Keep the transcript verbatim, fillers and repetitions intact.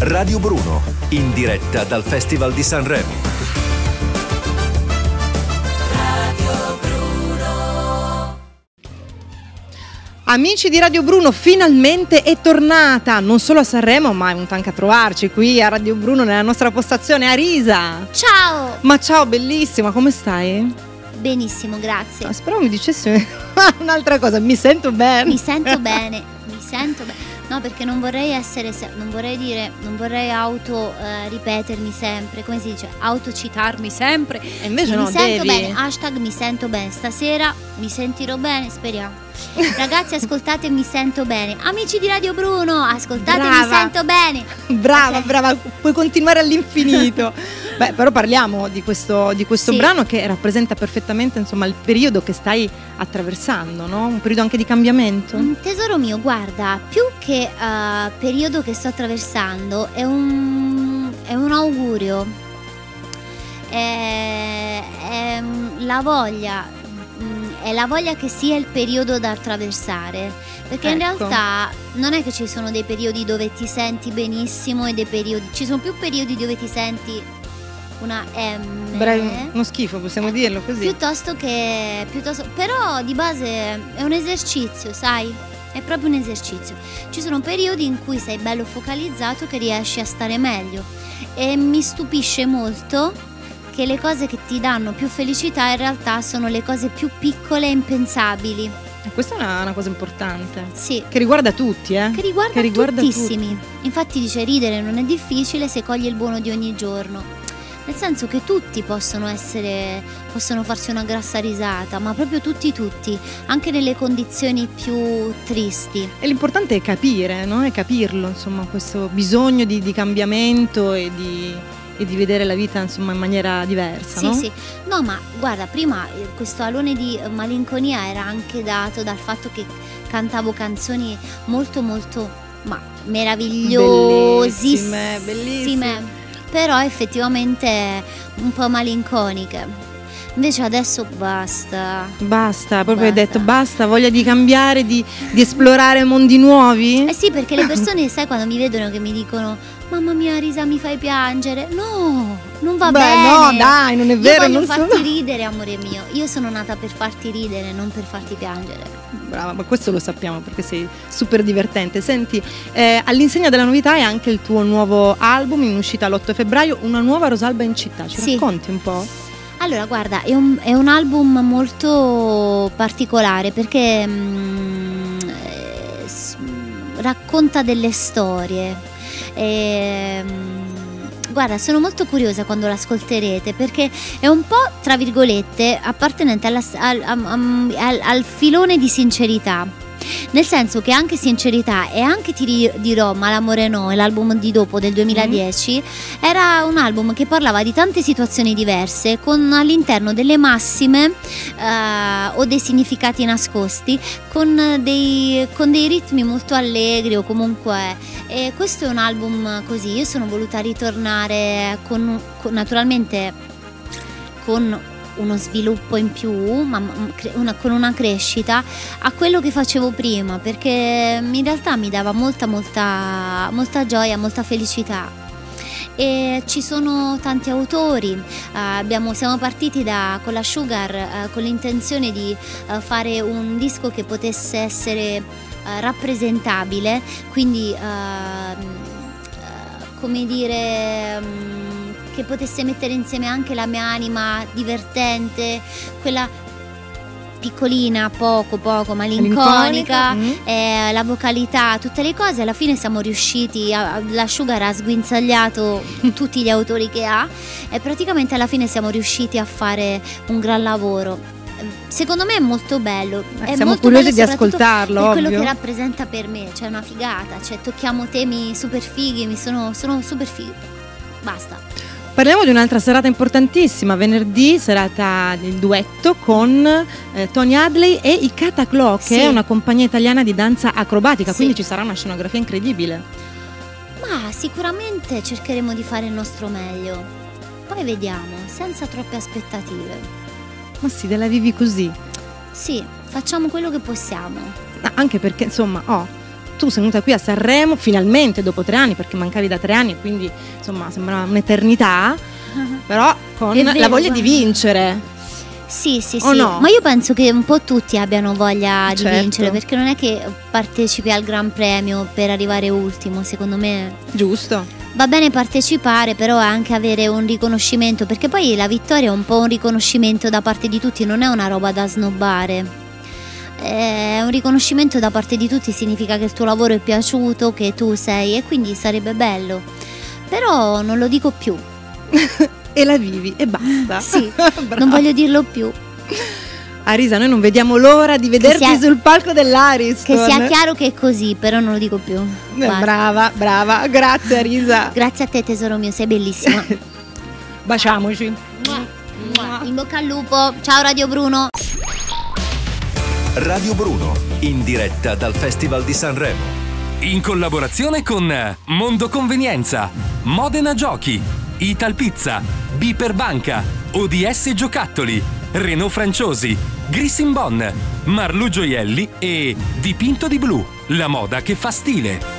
Radio Bruno, in diretta dal Festival di Sanremo. Radio Bruno. Amici di Radio Bruno, finalmente è tornata, non solo a Sanremo, ma è venuta anche a trovarci qui a Radio Bruno nella nostra postazione a Risa. Ciao! Ma ciao, bellissima, come stai? Benissimo, grazie. Ah, spero mi dicessi un'altra cosa, mi sento bene. Mi sento bene, mi sento bene. No, perché non vorrei essere, non vorrei dire, non vorrei auto eh, ripetermi sempre, come si dice, autocitarmi sempre. E invece mi no, sento devi. bene, hashtag mi sento bene, stasera mi sentirò bene, speriamo. Ragazzi, ascoltate Mi Sento Bene. Amici di Radio Bruno, ascoltate Brava. Mi Sento Bene. Brava, Ok. brava, puoi continuare all'infinito. Beh, però parliamo di questo, di questo Sì. brano che rappresenta perfettamente, insomma, il periodo che stai attraversando, no? Un periodo anche di cambiamento. Mm, Tesoro mio, guarda, più che eh, periodo che sto attraversando, è un, è un augurio, è, è mm, la voglia, mm, è la voglia che sia il periodo da attraversare, perché in Ecco. realtà non è che ci sono dei periodi dove ti senti benissimo e dei periodi, ci sono più periodi dove ti senti una M. Bravi, uno schifo, possiamo dirlo così. Piuttosto che piuttosto, però di base è un esercizio, sai? È proprio un esercizio. Ci sono periodi in cui sei bello focalizzato che riesci a stare meglio. E mi stupisce molto che le cose che ti danno più felicità in realtà sono le cose più piccole e impensabili. E questa è una, una cosa importante. Sì. Che riguarda tutti, eh? Che riguarda, Che riguarda tuttissimi. Infatti dice ridere non è difficile se cogli il buono di ogni giorno. Nel senso che tutti possono essere, possono farsi una grassa risata, ma proprio tutti tutti, anche nelle condizioni più tristi. E l'importante è capire, no? È capirlo, insomma, questo bisogno di, di cambiamento e di, e di vedere la vita, insomma, in maniera diversa, Sì, no? sì. No, ma guarda, prima eh, questo alone di malinconia era anche dato dal fatto che cantavo canzoni molto molto ma meravigliosissime, Bellissime, però effettivamente un po' malinconiche. Invece adesso basta. Basta, proprio hai Basta. detto basta, voglia di cambiare, di, di esplorare mondi nuovi. Eh sì, perché le persone, sai, quando mi vedono che mi dicono mamma mia Risa mi fai piangere, no, non va Beh, bene. no, dai, non è Io vero, voglio non farti sono- ridere, amore mio. Io sono nata per farti ridere, non per farti piangere. Brava, ma questo lo sappiamo perché sei super divertente. Senti, eh, all'insegna della novità è anche il tuo nuovo album in uscita l'otto febbraio, Una nuova Rosalba in città. Ci Sì. racconti un po'? Allora, guarda, è un, è un album molto particolare perché mm, eh, s- racconta delle storie. E, mm, guarda, sono molto curiosa quando l'ascolterete perché è un po', tra virgolette, appartenente alla- al, am- al- al filone di sincerità. Nel senso che anche Sincerità e anche Ti ri- dirò ma l'amore no, l'album di dopo del duemiladieci, era un album che parlava di tante situazioni diverse con all'interno delle massime eh, o dei significati nascosti con dei, con dei ritmi molto allegri o comunque, e questo è un album così. Io sono voluta ritornare con, con naturalmente con uno sviluppo in più, ma ma cre- una- con una crescita a quello che facevo prima, perché in realtà mi dava molta molta molta gioia, molta felicità. E ci sono tanti autori, eh, abbiamo, siamo partiti da, con la Sugar eh, con l'intenzione di eh, fare un disco che potesse essere eh, rappresentabile, quindi ehm, eh, come dire, mm, che potesse mettere insieme anche la mia anima divertente, quella piccolina, poco poco malinconica, Mm. eh, la vocalità, tutte le cose. Alla fine siamo riusciti a, la Sugar ha sguinzagliato tutti gli autori che ha e praticamente alla fine siamo riusciti a fare un gran lavoro. Secondo me è molto bello, Eh, è siamo molto curiosi bello di soprattutto ascoltarlo, per quello ovvio. che rappresenta per me, cioè una figata, cioè tocchiamo temi super fighi, mi sono, sono super fighi. Basta. Parliamo di un'altra serata importantissima, venerdì, serata del duetto con eh, Tony Hadley e i Cataclaw, che Sì. è una compagnia italiana di danza acrobatica, Sì. quindi ci sarà una scenografia incredibile. Ma sicuramente cercheremo di fare il nostro meglio. Poi vediamo, senza troppe aspettative. Ma sì, te la vivi così. Sì, facciamo quello che possiamo. Ah, anche perché, insomma, oh, tu sei venuta qui a Sanremo finalmente dopo tre anni, perché mancavi da tre anni e quindi insomma sembra un'eternità, però con È vero, la voglia di guarda. vincere. Sì, sì, O sì, no? ma io penso che un po' tutti abbiano voglia Certo. di vincere, perché non è che partecipi al Gran Premio per arrivare ultimo, secondo me Giusto. va bene partecipare, però anche avere un riconoscimento, perché poi la vittoria è un po' un riconoscimento da parte di tutti, non è una roba da snobbare. È un riconoscimento da parte di tutti, significa che il tuo lavoro è piaciuto, che tu sei, e quindi sarebbe bello. Però non lo dico più. E la vivi e basta. Sì, Brava. non voglio dirlo più. Arisa, noi non vediamo l'ora di vederti sia- sul palco dell'Ariston. Che sia chiaro che è così, però non lo dico più. Eh, Basta. brava, brava, grazie Arisa. Grazie a te tesoro mio, sei bellissima. Baciamoci. In bocca al lupo. Ciao Radio Bruno. Radio Bruno, in diretta dal Festival di Sanremo. In collaborazione con Mondo Convenienza, Modena Giochi, Ital Pizza, Biper Banca, O D S Giocattoli, Renault Franciosi, Grissin Bon, Marlu Gioielli e Dipinto di Blu, la moda che fa stile.